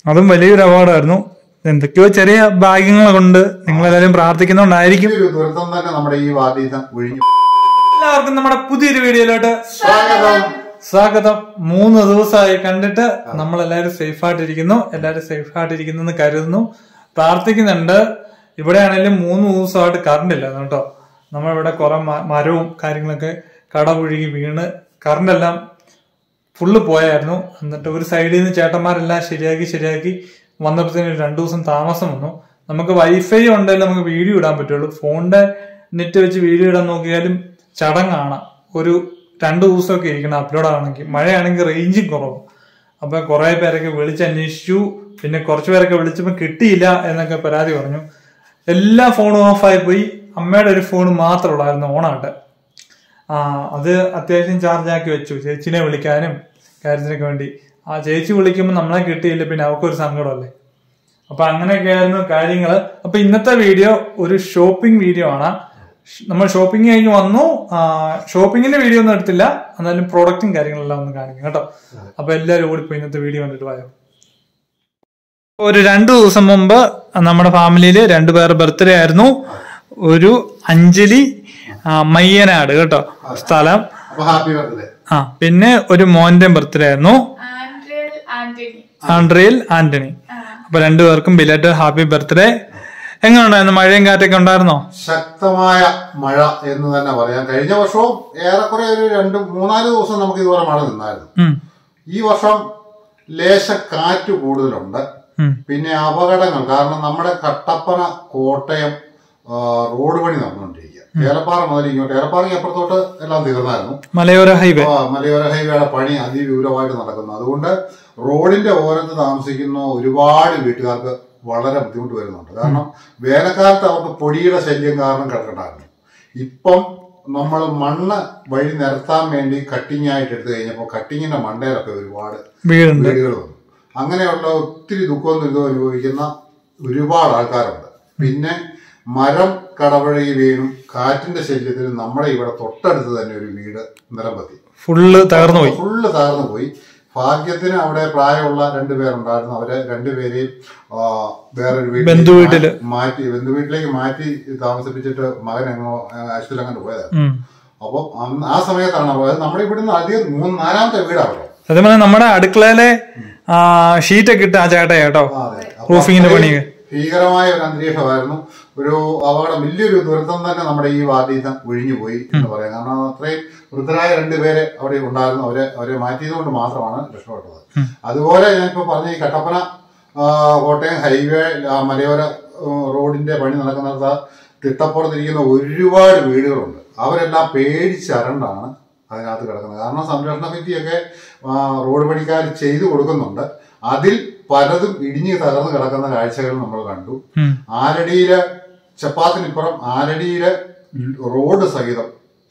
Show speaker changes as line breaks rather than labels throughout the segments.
അതും വലിയൊരു അവാർഡായിരുന്നു. എന്തൊക്കെയോ ചെറിയ ഭാഗ്യങ്ങൾ കൊണ്ട് നിങ്ങളെല്ലാവരും പ്രാർത്ഥിക്കുന്നുണ്ടായിരിക്കും. എല്ലാവർക്കും നമ്മുടെ പുതിയൊരു വീഡിയോയിലോട്ട് സ്വാഗതം. 3 ദിവസമായി കണ്ടിട്ട് നമ്മളെല്ലാവരും സേഫായിട്ടിരിക്കുന്നു. എല്ലാവരും സേഫായിട്ടിരിക്കുന്നു എന്ന് കരുതുന്നു, പ്രാർത്ഥിക്കുന്നുണ്ട്. ഇവിടെ ആണെങ്കിലും 3 ദിവസമായിട്ട് കറണ്ട് ഇല്ല കേട്ടോ. നമ്മളിവിടെ കുറെ മരവും കാര്യങ്ങളൊക്കെ കടപുഴുകി വീണ് കറണ്ട് എല്ലാം ഫുള്ള് പോയായിരുന്നു. എന്നിട്ട് ഒരു സൈഡിൽ നിന്ന് ചേട്ടന്മാരെല്ലാം ശരിയാക്കി വന്നപ്പോഴത്തേന് 2 ദിവസം താമസം വന്നു. നമുക്ക് വൈഫൈ ഉണ്ടെങ്കിൽ നമുക്ക് വീഡിയോ ഇടാൻ പറ്റുള്ളൂ. ഫോണിന്റെ നെറ്റ് വെച്ച് വീഡിയോ ഇടാൻ നോക്കിയാലും ചടങ്ങാണ്. ഒരു 2 ദിവസമൊക്കെ ഇരിക്കണം അപ്ലോഡ് ആണെങ്കിൽ. മഴയാണെങ്കിൽ റേഞ്ചും കുറവ്. അപ്പൊ കുറെ പേരൊക്കെ വിളിച്ചന്വേഷിച്ചു. പിന്നെ കുറച്ചു പേരൊക്കെ വിളിച്ചപ്പോൾ കിട്ടിയില്ല എന്നൊക്കെ പരാതി പറഞ്ഞു. എല്ലാ ഫോണും ഓഫായി പോയി. അമ്മയുടെ ഒരു ഫോൺ മാത്രമേ ഉള്ളായിരുന്നു ഓണായിട്ട്. അത് അത്യാവശ്യം ചാർജ് ആക്കി വെച്ചു ചേച്ചിനെ വിളിക്കാനും കാര്യത്തിനൊക്കെ വേണ്ടി. ആ ചേച്ചി വിളിക്കുമ്പോൾ നമ്മളെ കിട്ടിയില്ല, പിന്നെ അവർക്കൊരു സങ്കടമല്ലേ. അപ്പൊ അങ്ങനെയൊക്കെയായിരുന്നു കാര്യങ്ങള്. അപ്പൊ ഇന്നത്തെ വീഡിയോ ഒരു ഷോപ്പിംഗ് വീഡിയോ ആണ്. നമ്മൾ ഷോപ്പിംഗ് കഴിഞ്ഞ് വന്നു. ഷോപ്പിങ്ങിന്റെ വീഡിയോ ഒന്നും എടുത്തില്ല, എന്നാലും പ്രോഡക്റ്റും കാര്യങ്ങളെല്ലാം ഒന്ന് കാണിക്കും കേട്ടോ. അപ്പൊ എല്ലാവരും ഓടിപ്പോയി ഇന്നത്തെ വീഡിയോ കണ്ടിട്ട് പോയോ. ഒരു 2 ദിവസം മുമ്പ് നമ്മുടെ ഫാമിലിയില് 2 പേരുടെ ബർത്ത്ഡേ ആയിരുന്നു. ഒരു അഞ്ജലി മയ്യനാട് കേട്ടോ സ്ഥലം. പിന്നെ ഒരു മോന്റെ ബർത്ത്ഡേ ആയിരുന്നു, ആൻഡ്രിയൽ ആന്റണി. അപ്പൊ 2 പേർക്കും ബിലേറ്റഡ് ഹാപ്പി ബർത്ത്ഡേ. എങ്ങനെ ഉണ്ടായിരുന്നു? മഴയും കാറ്റൊക്കെ ഉണ്ടായിരുന്നോ?
ശക്തമായ മഴ എന്ന് തന്നെ പറയാം. കഴിഞ്ഞ വർഷവും ഏറെക്കുറെ ഒരു 2-3-4 ദിവസം നമുക്ക് ഇതുപോലെ മഴ നിന്നായിരുന്നു. ഈ വർഷം ലേശ കാറ്റ് കൂടുതലുണ്ട്. പിന്നെ അപകടങ്ങൾ കാരണം നമ്മുടെ കട്ടപ്പന കോട്ടയം റോഡ് പണി നടന്നുകൊണ്ടിരിക്കുക. ഏലപ്പാറ മുതൽ ഇങ്ങോട്ട്, ഏലപ്പാറയ്ക്ക് അപ്പുറത്തോട്ട് എല്ലാം തീർന്നായിരുന്നു.
മലയോര
ഹൈവേയുടെ പണി അതിവിപുലമായിട്ട് നടക്കുന്നു. അതുകൊണ്ട് റോഡിന്റെ ഓരത്ത് താമസിക്കുന്ന ഒരുപാട് വീട്ടുകാർക്ക് വളരെ ബുദ്ധിമുട്ട് വരുന്നുണ്ട്. കാരണം വേനൽക്കാലത്ത് അവർക്ക് പൊടിയുടെ ശല്യം കാരണം കിടക്കണ്ടായിരുന്നു. ഇപ്പം നമ്മൾ മണ്ണ് വഴി നിരത്താൻ വേണ്ടി കട്ടിങ് ആയിട്ട് എടുത്തു കഴിഞ്ഞപ്പോൾ കട്ടിങ്ങിന്റെ മണ്ടയിലൊക്കെ ഒരുപാട് വീടുകൾ വന്നു. അങ്ങനെയുള്ള ഒത്തിരി ദുഃഖവും ദുരിതവും അനുഭവിക്കുന്ന ഒരുപാട് ആൾക്കാരുണ്ട്. പിന്നെ മരം കടപഴകി വീണും കാറ്റിന്റെ ശല്യത്തിൽ നമ്മുടെ ഇവിടെ തൊട്ടടുത്ത് തന്നെ ഒരു വീട് നിലംപത്തി ഫുള്ള് തകർന്നു പോയി. ഭാഗ്യത്തിന് അവിടെ പ്രായമുള്ള 2 പേരുണ്ടായിരുന്നു. അവരെ 2 പേരെയും വേറൊരു ബന്ധുവീട്ടിലേക്ക് മാറ്റി താമസിപ്പിച്ചിട്ട് മകൻ എങ്ങോ ആശുപത്രിയിൽ അങ്ങനെ പോയതായിരുന്നു. അപ്പം ആ സമയത്താണ് പോയത്. നമ്മുടെ ഇവിടുന്ന് അധികം 3-4ാമത്തെ വീടാണ്.
അതേപോലെ നമ്മുടെ അടുക്കളയിലെ ഷീറ്റൊക്കെ ഇട്ട് ആ ചേട്ടാ റൂഫിങ്ങിന്റെ പണിയൊക്കെ
ഭീകരമായ ഒരു അന്തരീക്ഷമായിരുന്നു. ഒരു അപകടം, വലിയൊരു ദുരന്തം തന്നെ നമ്മുടെ ഈ വാർഡിൽ നിന്ന് ഒഴിഞ്ഞു പോയി എന്ന് പറയാം. കാരണം അത്രയും വൃദ്ധരായ 2 പേര് അവിടെ ഉണ്ടായിരുന്നു. അവരെ മാറ്റിയത് കൊണ്ട് മാത്രമാണ് രക്ഷപ്പെട്ടത്. അതുപോലെ ഞാനിപ്പോ പറഞ്ഞ ഈ കട്ടപ്പന കോട്ടയം ഹൈവേ മലയോര റോഡിന്റെ പണി നടക്കുന്നിടത്ത് തിട്ടപ്പുറത്തിരിക്കുന്ന ഒരുപാട് വീടുകളുണ്ട്. അവരെല്ലാം പേടിച്ചരണ്ടാണ് അതിനകത്ത് കിടക്കുന്നത്. കാരണം സംരക്ഷണ ഭിത്തിയൊക്കെ റോഡ് പണിക്കാർ ചെയ്തു കൊടുക്കുന്നുണ്ട്. അതിൽ പലതും ഇടിഞ്ഞ് തകർന്ന് കിടക്കുന്ന കാഴ്ചകൾ നമ്മൾ കണ്ടു. ആലടിയിലെ ചപ്പാത്തിനിപ്പുറം ആലടിയിലെ റോഡ് സഹിതം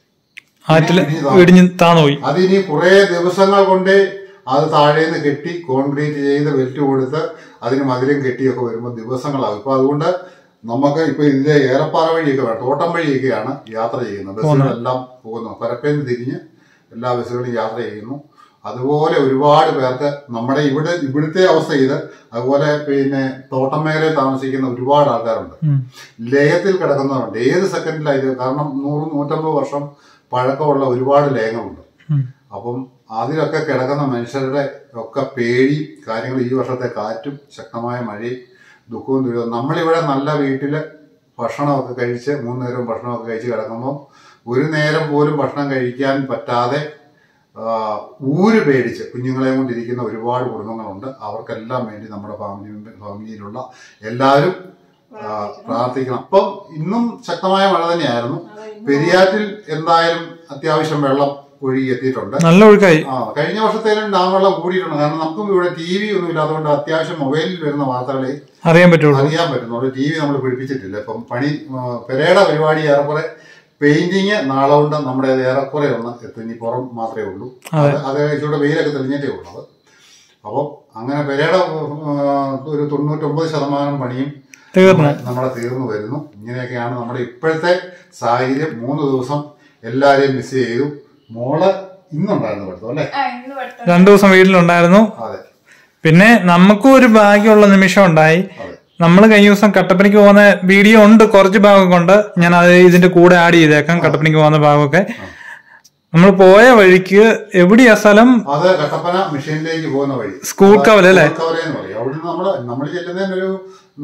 അതിനി കുറെ ദിവസങ്ങൾ കൊണ്ടേ അത് താഴേന്ന് കെട്ടി കോൺക്രീറ്റ് ചെയ്ത് വെൽറ്റ് കൊടുത്ത് അതിന് മതിലും കെട്ടിയൊക്കെ വരുമ്പോൾ ദിവസങ്ങളാകും. ഇപ്പൊ അതുകൊണ്ട് നമുക്ക് ഇപ്പൊ ഇതിലെ ഏലപ്പാറ വഴിയൊക്കെ വേണം, തോട്ടം വഴിയൊക്കെയാണ് യാത്ര ചെയ്യുന്നത്. ബസ്സുകളെല്ലാം പോകുന്നു. പരപ്പേന്ന് തിരിഞ്ഞ് എല്ലാ ബസ്സുകളും യാത്ര ചെയ്യുന്നു. അതുപോലെ ഒരുപാട് പേർക്ക് നമ്മുടെ ഇവിടുത്തെ അവസ്ഥ ഇത്. അതുപോലെ പിന്നെ തോട്ടം മേഖലയിൽ താമസിക്കുന്ന ഒരുപാട് ആൾക്കാരുണ്ട്. ലയത്തിൽ കിടക്കുന്നവരുണ്ട്. ഏത് സെക്കൻഡിലായത്. കാരണം 100-150 വർഷം പഴക്കമുള്ള ഒരുപാട് ലയങ്ങളുണ്ട്. അപ്പം അതിലൊക്കെ കിടക്കുന്ന മനുഷ്യരുടെ ഒക്കെ പേടി കാര്യങ്ങൾ, ഈ വർഷത്തെ കാറ്റും ശക്തമായ മഴയും ദുഃഖവും ദുരിതവും. നമ്മളിവിടെ നല്ല വീട്ടില് ഭക്ഷണമൊക്കെ കഴിച്ച് 3 നേരവും ഭക്ഷണമൊക്കെ കഴിച്ച് കിടക്കുമ്പോൾ ഒരു നേരം പോലും ഭക്ഷണം കഴിക്കാൻ പറ്റാതെ ഊര് പേടിച്ച് കുഞ്ഞുങ്ങളെയും കൊണ്ടിരിക്കുന്ന ഒരുപാട് കുടുംബങ്ങളുണ്ട്. അവർക്കെല്ലാം വേണ്ടി നമ്മുടെ ഫാമിലിയിലുള്ള എല്ലാവരും പ്രാർത്ഥിക്കണം. അപ്പം ഇന്നും ശക്തമായ മഴ തന്നെയായിരുന്നു. പെരിയാറ്റിൽ എന്തായാലും അത്യാവശ്യം വെള്ളം ഒഴുകി എത്തിയിട്ടുണ്ട്. നല്ല ഒഴുക്കായി. കഴിഞ്ഞ വർഷത്തേലും ഡാം വെള്ളം കൂടിയിട്ടുണ്ട്. കാരണം നമുക്കും ഇവിടെ TV ഒന്നും ഇല്ലാത്തതുകൊണ്ട് അത്യാവശ്യം മൊബൈലിൽ വരുന്ന വാർത്തകളെ അറിയാൻ പറ്റുന്നുള്ളൂ. TV നമ്മൾ പിടിപ്പിച്ചിട്ടില്ല. ഇപ്പം പെരേട പരിപാടി ഏറെക്കുറെ പെയിന്റിങ് നാളെ കൊണ്ട് നമ്മുടെ ഏറെക്കുറെ ഒന്ന് എത്തും. ഇനി പുറം മാത്രമേ ഉള്ളൂ. അത് ഇച്ചിരി വെയിലൊക്കെ തെളിഞ്ഞിട്ടേ ഉള്ളത്. അപ്പം അങ്ങനെ പെരേട ഒരു 99% പണിയും നമ്മളെ തീർന്നു വരുന്നു. ഇങ്ങനെയൊക്കെയാണ് നമ്മുടെ ഇപ്പോഴത്തെ സാഹചര്യം. 3 ദിവസം എല്ലാരെയും മിസ് ചെയ്തു. മോള് ഇന്നുണ്ടായിരുന്നു പഠിത്തം അല്ലേ?
2 ദിവസം വീട്ടിലുണ്ടായിരുന്നു.
അതെ.
പിന്നെ നമുക്കും ഒരു ഭാഗ്യമുള്ള നിമിഷം ഉണ്ടായി. നമ്മൾ കഴിഞ്ഞ ദിവസം കട്ടപ്പനയ്ക്ക് പോകുന്ന വീഡിയോ ഉണ്ട്, കുറച്ച് ഭാഗമൊക്കെ ഉണ്ട്. ഞാൻ അത് ഇതിന്റെ കൂടെ ആഡ് ചെയ്തേക്കാം. കട്ടപ്പനയ്ക്ക് പോകുന്ന ഭാഗമൊക്കെ നമ്മൾ പോയ വഴിക്ക് എവിടെയാ സ്ഥലം?
അത് കട്ടപ്പന മിഷനിലേക്ക് പോകുന്ന വഴി,
സ്കൂൾ കവല അല്ലേ?
അവിടെ നമ്മൾ ചെല്ലുന്നതിന് ഒരു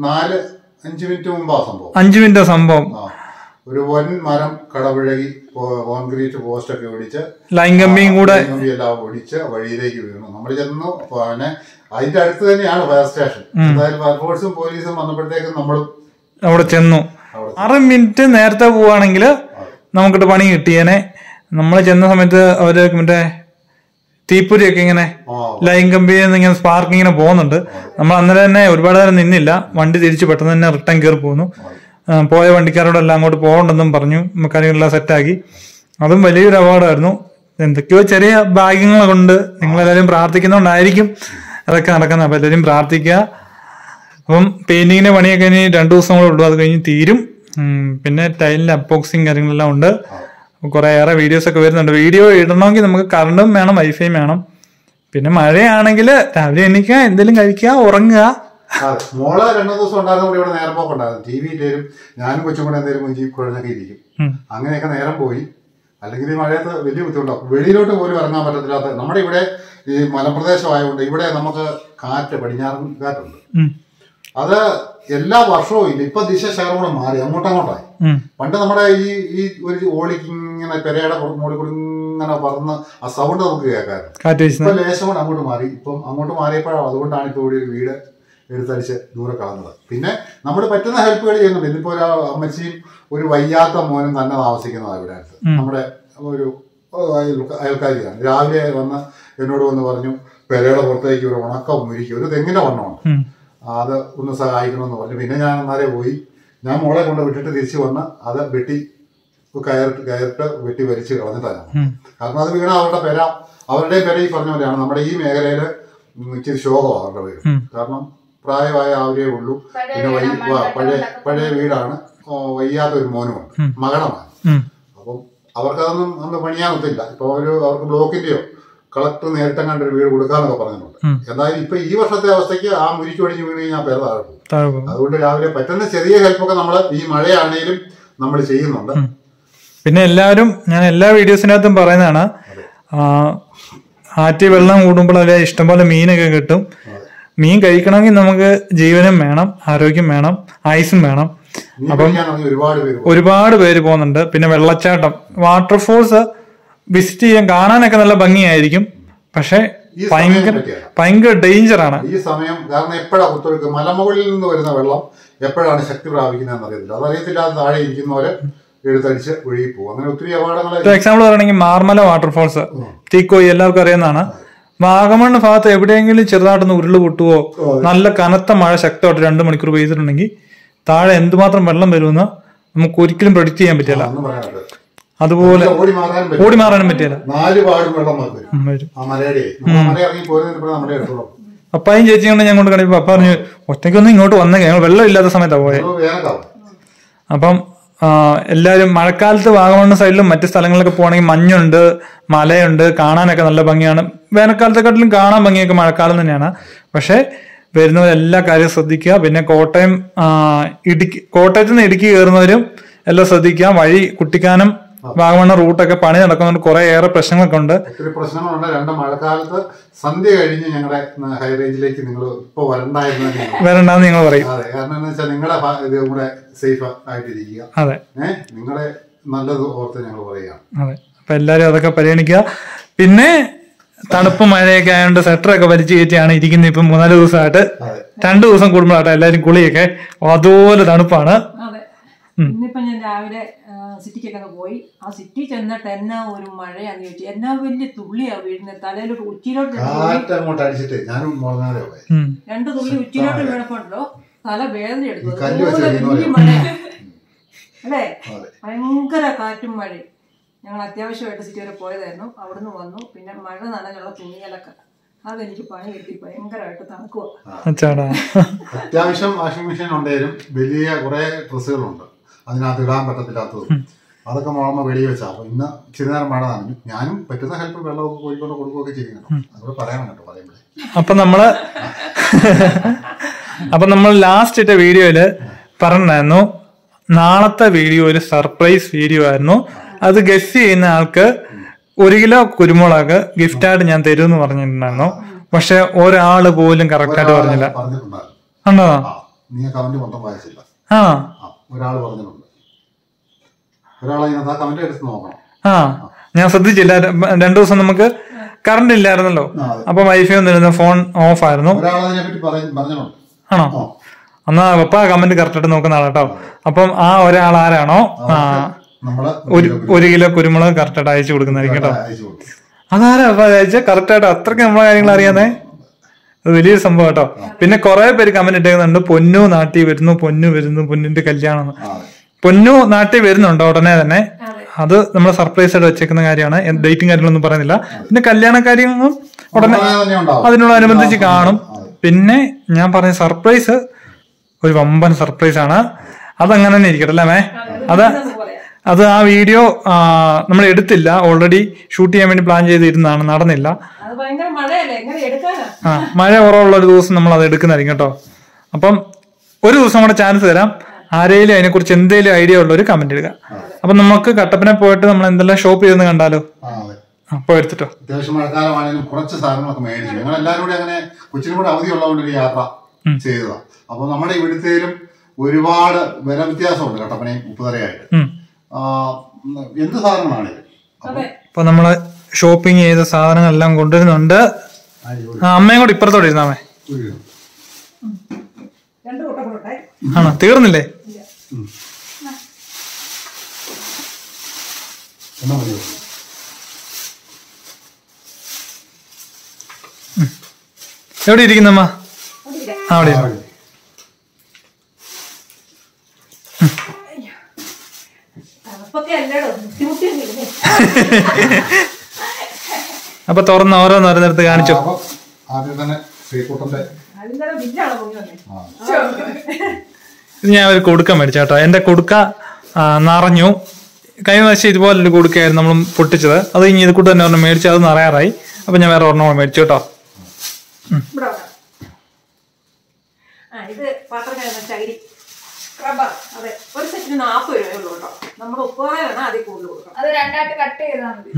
4-5 മിനിറ്റ് മുമ്പാ സംഭവം.
5 മിനിറ്റ് സംഭവം.
ഒരു വൻ മരം കടപുഴകി കോൺക്രീറ്റ് പോസ്റ്റ് ഒക്കെ ഒടിച്ച്
ലൈൻ കമ്പിയും കൂടെ
എല്ലാം ഒടിച്ച് വഴിയിലേക്ക് വീണു. നമ്മൾ ചെന്നു. പിന്നെ അതിന്റെ അടുത്ത് തന്നെയാണ് ഫയർ സ്റ്റേഷൻ. എന്തായാലും ഫയർഫോഴ്സും പോലീസും വന്നപ്പോഴത്തേക്കും നമ്മളും
അവിടെ ചെന്നു. 6 മിനിറ്റ് നേരത്തെ പോവാണെങ്കിൽ നമുക്കിട്ട് പണി കിട്ടിയേനെ. നമ്മൾ ചെന്ന സമയത്ത് അവര് മറ്റേ തീപ്പൊരിയൊക്കെ ഇങ്ങനെ ലൈൻ കമ്പിയിൽ നിന്ന് ഇങ്ങനെ സ്പാർക്ക് ഇങ്ങനെ പോകുന്നുണ്ട്. നമ്മൾ അന്നേരം തന്നെ ഒരുപാട് നേരം നിന്നില്ല. വണ്ടി തിരിച്ച് പെട്ടെന്ന് തന്നെ റിട്ടേൺ കയറി പോന്നു. പോയ വണ്ടിക്കാരോടെല്ലാം അങ്ങോട്ട് പോകണ്ടെന്നും പറഞ്ഞു. കാര്യങ്ങളെല്ലാം സെറ്റാക്കി. അതും വലിയൊരു അപകടമായിരുന്നു. എന്തൊക്കെയോ ചെറിയ ഭാഗ്യങ്ങൾ കൊണ്ട് നിങ്ങളെല്ലാവരും പ്രാർത്ഥിക്കുന്നതുകൊണ്ടായിരിക്കും അതൊക്കെ നടക്കുന്നത്. അപ്പൊ എല്ലാവരും പ്രാർത്ഥിക്കുക. അപ്പം പെയിന്റിങ്ങിന്റെ പണിയൊക്കെ ഇനി 2 ദിവസം കൂടെ ഉള്ളൂ, അത് കഴിഞ്ഞ് തീരും. പിന്നെ ടൈലിന്റെ അപ്പോക്സിങ് കാര്യങ്ങളെല്ലാം ഉണ്ട്. കുറെ ഏറെ വീഡിയോസ് ഒക്കെ വരുന്നുണ്ട്. വീഡിയോ ഇടണമെങ്കിൽ നമുക്ക് കറണ്ടും വേണം, വൈഫൈയും വേണം. പിന്നെ മഴയാണെങ്കിൽ രാവിലെ എണീക്കുക, എന്തെങ്കിലും കഴിക്കുക, ഉറങ്ങുക.
മോള് 2 ദിവസം ഉണ്ടായിരുന്നപ്പോൾ ഇവിടെ നേരം പോക്കുണ്ടായിരുന്നു. ടി വിയിലും ഞാനും കൊച്ചും കൂടെ എന്തെങ്കിലും കുഞ്ചി കുഴഞ്ഞൊക്കെ ഇരിക്കും. അങ്ങനെയൊക്കെ നേരം പോയി. അല്ലെങ്കിൽ ഈ മഴയത്ത് വലിയ ബുദ്ധിമുട്ടാവും. വെളിയിലോട്ട് പോലും ഇറങ്ങാൻ പറ്റത്തില്ലാത്ത നമ്മുടെ ഇവിടെ ഈ മലപ്രദേശമായതുകൊണ്ട് ഇവിടെ നമുക്ക് കാറ്റ്, പടിഞ്ഞാറൻ കാറ്റുണ്ട്. അത് എല്ലാ വർഷവും ഇല്ല. ഇപ്പൊ ദിശശകലം കൂടെ മാറി അങ്ങോട്ടങ്ങോട്ടായി. പണ്ട് നമ്മുടെ ഈ ഒരു ഓളിക്ക് ഇങ്ങനെ പെരയുടെ മോളിൽ കൂടി ഇങ്ങനെ പറന്ന് ആ സൗണ്ട് നമുക്ക് കേൾക്കാമായിരുന്നു. ഇപ്പൊ ലേശം കൂടെ അങ്ങോട്ട് മാറി. ഇപ്പം അങ്ങോട്ട് മാറിയപ്പോഴാണ്. അതുകൊണ്ടാണ് ഇപ്പൊ ഇവിടെ ഒരു വീട് എടുത്തടിച്ച് ദൂരെ കളഞ്ഞത്. പിന്നെ നമ്മൾ പറ്റുന്ന ഹെൽപ്പുകൾ ചെയ്യുന്നുണ്ട്. ഇന്നിപ്പോ ഒരു അമ്മച്ചിയും ഒരു വയ്യാത്ത മോനും തന്നെ താമസിക്കുന്നതാണ് ഇവിടെ അടുത്ത്. നമ്മുടെ ഒരു അയൽക്കാരിയാണ്. രാവിലെ വന്ന് എന്നോട് വന്ന് പറഞ്ഞു, പെരയുടെ പുറത്തേക്ക് ഒരു ഉണക്കം മുരിക്കും, ഒരു തെങ്ങിന്റെ വണ്ണമാണ്, അത് ഒന്ന് സഹായിക്കണമെന്ന് പറഞ്ഞു. പിന്നെ ഞാൻ അന്നാലേ പോയി. ഞാൻ മോളെ കൊണ്ട് വിട്ടിട്ട് തിരിച്ചു വന്ന് അത് കയറിട്ട് വെട്ടി വലിച്ച് കളഞ്ഞിട്ടാണ്. കാരണം അത് വീണ അവരുടെ പെര ഈ പറഞ്ഞ പോലെയാണ്. നമ്മുടെ ഈ മേഖലയില് ഇച്ചിരി ശോകമാണ് അവരുടെ പേര്. കാരണം പ്രായമായ അവരേ ഉള്ളൂ. പിന്നെ പഴയ വീടാണ്. വയ്യാത്ത ഒരു മോനുമുണ്ട്, മകളമാണ്. അപ്പം അവർക്കതൊന്നും അന്ന് പണിയാനൊത്തില്ല. ഇപ്പൊ അവർക്ക് ബ്ലോക്കിന്റെയോ കളക്ടർ നേരിട്ട് കണ്ട ഒരു വീട് കൊടുക്കാന്നൊക്കെ പറഞ്ഞിട്ടുണ്ട്. എന്തായാലും ഇപ്പൊ ഈ വർഷത്തെ അവസ്ഥയ്ക്ക് ആ മുരിച്ചു ഒടിഞ്ഞ് വീണ് കഴിഞ്ഞാൽ പേര് താഴെ പോകും. അതുകൊണ്ട് രാവിലെ പറ്റുന്ന ചെറിയ ഹെൽപ്പൊക്കെ നമ്മൾ ഈ മഴയാണെങ്കിലും നമ്മൾ ചെയ്യുന്നുണ്ട്.
പിന്നെ എല്ലാവരും, ഞാൻ എല്ലാ വീഡിയോസിനകത്തും പറയുന്നതാണ്, ആറ്റി വെള്ളം കൂടുമ്പോൾ അതിലെ ഇഷ്ടംപോലെ മീനൊക്കെ കിട്ടും. മീൻ കഴിക്കണമെങ്കിൽ നമുക്ക് ജീവനും വേണം, ആരോഗ്യം വേണം, ആയുസും വേണം. അപ്പം ഒരുപാട് പേര് പോകുന്നുണ്ട്. പിന്നെ വെള്ളച്ചാട്ടം, വാട്ടർഫോൾസ് വിസിറ്റ് ചെയ്യാൻ കാണാനൊക്കെ നല്ല ഭംഗിയായിരിക്കും. പക്ഷെ ഭയങ്കര ഡേഞ്ചറാണ്
ഈ സമയം. കാരണം എപ്പോഴാണ് കുത്തൊഴുക്ക്, മലമുകളിൽ നിന്ന് വരുന്ന വെള്ളം എപ്പോഴാണ് ശക്തി പ്രാപിക്കുന്നതെന്ന് അറിയത്തില്ല. അതറിയത്തില്ലാതെ താഴെ ഇരിക്കുന്നവര് എടുത്തടിച്ച് ഒഴുകി പോകും. അങ്ങനെ ഒത്തിരി അപകടങ്ങൾ.
എക്സാമ്പിൾ പറയുകയാണെങ്കിൽ മാർമല വാട്ടർഫോൾസ്, തീക്കോയി എല്ലാവർക്കും അറിയുന്നതാണ്. വാഗമൺ ഭാഗത്ത് എവിടെയെങ്കിലും ചെറുതായിട്ടൊന്ന് ഉരുള് പൊട്ടുവോ, നല്ല കനത്ത മഴ ശക്തമായിട്ട് 2 മണിക്കൂർ പെയ്തിട്ടുണ്ടെങ്കിൽ താഴെ എന്തുമാത്രം വെള്ളം വരുമെന്ന് നമുക്ക് ഒരിക്കലും പ്രൊഡിക്ട് ചെയ്യാൻ പറ്റില്ല. അതുപോലെ ഓടി മാറാനും പറ്റില്ല. പപ്പായും ചേച്ചിയും കൊണ്ട് ഞാൻ കൊണ്ട് കണ്ടപ്പോ പപ്പ പറഞ്ഞു, ഒറ്റയ്ക്കൊന്നും ഇങ്ങോട്ട് വന്നേ, ഞങ്ങൾ വെള്ളം ഇല്ലാത്ത സമയത്താണ് പോയത്. അപ്പം എല്ലാവരും മഴക്കാലത്ത് വാഗമൺ സൈഡിലും മറ്റു സ്ഥലങ്ങളിലൊക്കെ പോകണമെങ്കിൽ മഞ്ഞുണ്ട്, മലയുണ്ട്, കാണാനൊക്കെ നല്ല ഭംഗിയാണ്. വേനൽക്കാലത്തെക്കാട്ടിലും കാണാൻ ഭംഗിയൊക്കെ മഴക്കാലം തന്നെയാണ്. പക്ഷെ വരുന്നവരെല്ലാ കാര്യവും ശ്രദ്ധിക്കുക. പിന്നെ കോട്ടയത്ത് നിന്ന് ഇടുക്കി കയറുന്നവരും എല്ലാം ശ്രദ്ധിക്കുക. വഴി കുട്ടിക്കാനം വാഗമണ്ണ റൂട്ടൊക്കെ പണി നടക്കുന്നുണ്ട്. കുറെ ഏറെ പ്രശ്നങ്ങളൊക്കെ ഉണ്ട്.
ഒത്തിരി പ്രശ്നങ്ങളുണ്ട്. 2 മഴക്കാലത്ത് സന്ധ്യ കഴിഞ്ഞ് ഞങ്ങളുടെ ഹൈ റേഞ്ചിലേക്ക് നിങ്ങൾ ഇപ്പൊ വരണ്ടെന്ന്
നിങ്ങൾ പറയും.
അതെ, കാരണം എന്താ വെച്ചാൽ നിങ്ങളുടെ ഇത് കൂടെ സേഫ് ആയിട്ടിരിക്കുക.
അതെ,
നിങ്ങളെ നല്ലത് ഓർത്ത് ഞങ്ങൾ പറയുകയാണ്.
അതെ, അപ്പൊ എല്ലാരും അതൊക്കെ പരിഗണിക്കുക. പിന്നെ തണുപ്പ് മഴയൊക്കെ ആയതുകൊണ്ട് സ്വെറ്ററൊക്കെ വലിച്ചു കയറ്റിയാണ് ഇരിക്കുന്നത്. ഇപ്പൊ 3-4 ദിവസമായിട്ട് 2 ദിവസം കൂടുമ്പോഴാട്ടെ എല്ലാരും കുളിയൊക്കെ അതുപോലെ തണുപ്പാണ്.
ഇന്നിപ്പോ ഞാൻ രാവിലെ സിറ്റിക്കൊക്കെ പോയി. ആ സിറ്റി ചെന്നിട്ട് എന്നാ ഒരു മഴയാന്ന് ചോദിച്ചു. എന്നാ വലിയ തുള്ളിയാ വീടിന്റെ തലയിലോട്ട് ഉച്ചിയിലോട്ട് 2 തുള്ളി ഉച്ചിയിലോട്ട് വീണപ്പോണ്ടല്ലോ തല വേദന എടുത്തു. അല്ലേ, ഭയങ്കര കാറ്റും മഴയും. ഞങ്ങൾ അത്യാവശ്യമായിട്ട് സിറ്റി വരെ പോയതായിരുന്നു. അവിടുന്ന് വന്നു. പിന്നെ മഴ നനഞ്ഞുള്ള തുണികളൊക്കെ അതെനിക്ക് പണി കിട്ടി. ഭയങ്കരമായിട്ട് തണുക്കുക.
അത്യാവശ്യം വാഷിംഗ് മെഷീൻ ഉണ്ടെങ്കിലും വലിയ കുറെ ഡ്രസ്സുകളുണ്ട് അതിനകത്ത് ഇടാൻ പറ്റത്തില്ലാത്തതും. അതൊക്കെ മോളമ്മ വെളിയിൽ വെച്ചാൽ. അപ്പൊ ഇന്ന് ഇച്ചിരി നേരം മഴ നനഞ്ഞു. ഞാനും പറ്റുന്ന ഹെൽപ്പ് വെള്ളമൊക്കെ കോഴിക്കൊണ്ട് കൊടുക്കുകയൊക്കെ ചെയ്യുന്നുണ്ടോ, അതോടെ പറയണം കേട്ടോ പറയുമ്പോഴേ.
അപ്പൊ നമ്മൾ ലാസ്റ്റ് ഇട്ട വീഡിയോയില് പറഞ്ഞായിരുന്നു നാളത്തെ വീഡിയോ ഒരു സർപ്രൈസ് വീഡിയോ ആയിരുന്നു. അത് ഗസ് ചെയ്യുന്ന ആൾക്ക് 1 കിലോ കുരുമുളക് ഗിഫ്റ്റായിട്ട് ഞാൻ തരുമെന്ന് പറഞ്ഞിട്ടുണ്ടായിരുന്നു. പക്ഷെ ഒരാള് പോലും കറക്റ്റായിട്ട് പറഞ്ഞില്ല. ആണോ?
നീ കമന്റ് മൊത്തം വായിച്ചില്ല. ഒരാൾ പറഞ്ഞിട്ടുണ്ട്.
ഞാൻ ശ്രദ്ധിച്ചില്ല. 2 ദിവസം നമുക്ക് കറണ്ട് ഇല്ലായിരുന്നല്ലോ. അപ്പൊ വൈഫൈ ഒന്നും ഫോൺ ഓഫ് ആയിരുന്നു. ആണോ? എന്നാ പപ്പ കമന്റ് കറക്റ്റായിട്ട് നോക്കുന്ന ആളാട്ടോ. അപ്പം ആ ഒരാൾ ആരാണോ 1 കിലോ കുരുമുളക് കറക്റ്റായിട്ട് അയച്ചു കൊടുക്കുന്നതായിരിക്കും കേട്ടോ. അതാരാ അയച്ച കറക്റ്റായിട്ട്? അത്രയ്ക്ക് നമ്മളെ കാര്യങ്ങൾ അറിയാന്നേ. അത് വലിയൊരു സംഭവം കേട്ടോ. പിന്നെ കുറെ പേര് കമന്റ് ഇട്ടേക്കുന്നുണ്ട്, പൊന്നു നാട്ടിൽ വരുന്നു, പൊന്നു വരുന്നു, പൊന്നിന്റെ കല്യാണം. പൊന്നു നാട്ടിൽ വരുന്നുണ്ടോ ഉടനെ തന്നെ? അത് നമ്മൾ സർപ്രൈസ് ആയിട്ട് വെച്ചേക്കുന്ന കാര്യമാണ്. ഡേറ്റും കാര്യങ്ങളൊന്നും പറയുന്നില്ല. പിന്നെ കല്യാണ കാര്യങ്ങളും ഉടനെ അതിനോടനുബന്ധിച്ച് കാണും. പിന്നെ ഞാൻ പറഞ്ഞ സർപ്രൈസ് ഒരു വമ്പൻ സർപ്രൈസ് ആണ്. അതങ്ങനെ തന്നെ ഇരിക്കട്ടെ അല്ലേ? അത് ആ വീഡിയോ നമ്മൾ എടുത്തില്ല. ഓൾറെഡി ഷൂട്ട് ചെയ്യാൻ വേണ്ടി പ്ലാൻ ചെയ്തിരുന്നതാണ്, നടന്നില്ല. മഴ കുറവുള്ള ഒരു ദിവസം നമ്മൾ അത് എടുക്കുന്നതായിരിക്കും കേട്ടോ. അപ്പം ഒരു ദിവസം കൂടെ ചാൻസ് തരാം. ആരെങ്കിലും അതിനെക്കുറിച്ച് എന്തെങ്കിലും ഐഡിയ ഉള്ളവർ കമന്റ് ഇടുക. അപ്പൊ നമുക്ക് കട്ടപ്പന പോയിട്ട് നമ്മൾ എന്തെല്ലാം ഷോപ്പ് ചെയ്തെന്ന് കണ്ടാലോ? അപ്പൊ എടുത്തിട്ടോ.
അത്യാവശ്യം മഴക്കാലമാണെങ്കിലും കുറച്ച് സാധനങ്ങളൊക്കെ മേടിച്ചു. ഞങ്ങൾ എല്ലാവരും കൂടെ അങ്ങനെ കൊച്ചിനും കൂടെ അവധി ഉള്ളതുകൊണ്ട് ഒരു യാത്ര ചെയ്തതാണ്. അപ്പൊ നമ്മുടെ ഇവിടുത്തേലും ഒരുപാട് വില വ്യത്യാസമുണ്ട് കട്ടപ്പനയും ഉപ്പുതറയായിട്ട്. എന്ത് സാധനങ്ങളാണ്?
അപ്പൊ നമ്മള് ഷോപ്പിംഗ് ചെയ്ത സാധനങ്ങളെല്ലാം കൊണ്ടുവരുന്നുണ്ട്. അമ്മയും കൂടെ ഇപ്പുറത്തോടെ ഇരുന്നാമേ. ആണോ? തീർന്നില്ലേ? എവിടെ ഇരിക്കുന്നമ്മ? അവിടെ അപ്പൊ തുറന്ന് ഓരോന്നോരോന്നെടുത്ത് കാണിച്ചോ.
ആദ്യം തന്നെ
ഇത് ഞാൻ ഒരു കൊടുക്ക മേടിച്ചാട്ടോ. എന്റെ കൊടുക്ക നിറഞ്ഞു. കഴിഞ്ഞ പ്രാവശ്യം ഇതുപോലൊരു കൊടുക്കയായിരുന്നു നമ്മൾ പൊട്ടിച്ചത്. അത് ഇനി ഇത് കൂടെ തന്നെ ഒരെണ്ണം മേടിച്ചു, അത് നിറയാറായി. അപ്പൊ ഞാൻ വേറെ ഒരെണ്ണം മേടിച്ചു കേട്ടോ.
ഇത് പാത്രം ചകിരി സ്ക്രബർ. അതെ, ഒരു സെറ്റിന് 40 രൂപയുള്ളൂ കേട്ടോ. നമ്മുടെ ഉപ്പുകാരാണ് അതിൽ കൂടുതൽ കൊടുക്കണം. അത് 2ആയിട്ട് കട്ട് ചെയ്താൽ മതി.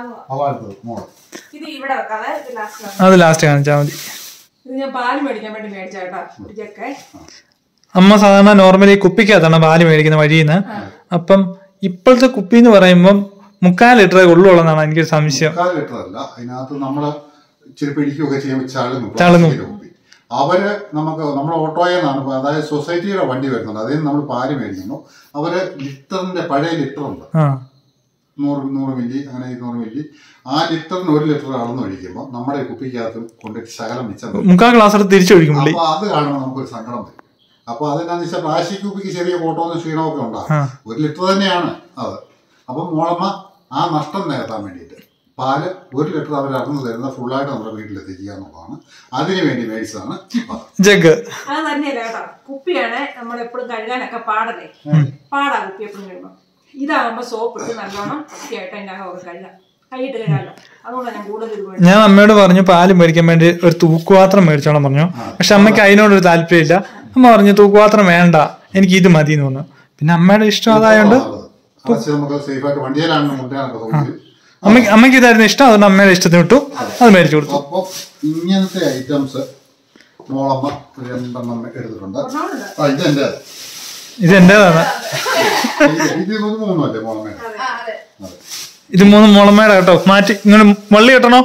ഇത് ഇവിടെ വെക്കാതെ
അത് ലാസ്റ്റ് കാണിച്ചാൽ മതി.
ഇത് ഞാൻ പാല് മേടിക്കാൻ വേണ്ടി മേടിച്ച കേട്ടോ. ഇതൊക്കെ
അമ്മ സാധാരണ നോർമലി കുപ്പിക്കകത്താണ് പാല് മേടിക്കുന്ന വഴിയിൽ നിന്ന്. അപ്പം ഇപ്പോഴത്തെ കുപ്പി എന്ന് പറയുമ്പം 3/4 ലിറ്ററേ ഉള്ളുള്ളതാണ് എനിക്കൊരു സംശയം.
3/4 ലിറ്റർ അല്ല, അതിനകത്ത് നമ്മള് ഇച്ചിരി പിടിക്കുകയൊക്കെ ചെയ്യുമ്പോൾ ചളുങ്ങും. അവര് നമുക്ക് നമ്മുടെ ഓട്ടോയെന്നാണ്, അതായത് സൊസൈറ്റിയുടെ വണ്ടി വരുന്നുണ്ട്. അതിൽ നമ്മൾ പാല് മേടിക്കുന്നു. അവര് ലിറ്ററിന്റെ പഴയ ലിറ്ററുണ്ട്, 100 മില്ലി, അങ്ങനെ 200 മില്ലി. ആ ലിറ്ററിന് 1 ലിറ്റർ അളന്ന് ഒഴിക്കുമ്പോൾ നമ്മുടെ കുപ്പിക്കകത്ത് കൊണ്ടിട്ട് ശകലം മിച്ചം
3/4 ഗ്ലാസ് തിരിച്ചൊഴിക്കും.
അപ്പൊ അത് കാണുമ്പോൾ നമുക്കൊരു സങ്കടം വരും. അപ്പൊ അതെന്താന്ന് വെച്ചാൽ പ്ലാസ്റ്റിക് കുപ്പിക്ക് ചെറിയ കോട്ടോന്ന് ക്ഷീണമൊക്കെ ഉണ്ടാകും. 1 ലിറ്റർ തന്നെയാണ് അത്. അപ്പൊ മോളമ്മ ആ നഷ്ടം നികത്താൻ വേണ്ടിയിട്ട് പാല് 1 ലിറ്റർ അവർ അളന്ന് തരുന്ന ഫുള്ളായിട്ട് നമ്മുടെ വീട്ടിലെത്തിക്കുക എന്നുള്ളതാണ്. അതിനു വേണ്ടി മേടിച്ചതാണ്
ജഗ്.
അത് തന്നെയല്ല കേട്ടോ, കുപ്പിയാണ് നമ്മളെപ്പോഴും കഴുകാനൊക്കെ പാടാ കുപ്പി എപ്പോഴും കഴുകുമ്പോൾ. ഇതാകുമ്പോ സോപ്പ് ഇട്ട് നല്ലോണം വൃത്തിയായിട്ട് അതിൻ്റെ അകമൊക്കെ കഴുകാം, കൈയിട്ട് കഴുകാമല്ലോ. അതുകൊണ്ടാണ് ഞാൻ കൂടുതൽ.
ഞാൻ അമ്മയോട് പറഞ്ഞു പാല് മേടിക്കാൻ വേണ്ടി ഒരു തൂക്കുപാത്രം മേടിച്ചോളം പറഞ്ഞു. പക്ഷെ അമ്മയ്ക്ക് അതിനോടൊരു താല്പര്യമില്ല. അമ്മ പറഞ്ഞു തൂക്കുപാത്രം വേണ്ട, എനിക്ക് ഇത് മതി എന്ന് പറഞ്ഞു. പിന്നെ അമ്മയുടെ ഇഷ്ടം അതായോണ്ട് അമ്മയ്ക്ക് ഇതായിരുന്നു ഇഷ്ടം. അതുകൊണ്ട് അമ്മയുടെ ഇഷ്ടത്തിന് വിട്ടു, അത് മേടിച്ചു കൊടുത്തു.
അപ്പൊ ഇങ്ങനത്തെ ഐറ്റംസ് മോളമ്മ 2 എടുത്തിട്ടുണ്ട്.
ഇത് എന്റേതാണ്. ഇത് 3 മോളമ്മയുടെ കേട്ടോ. മാറ്റി ഇങ്ങനെ വള്ളി കെട്ടണോ?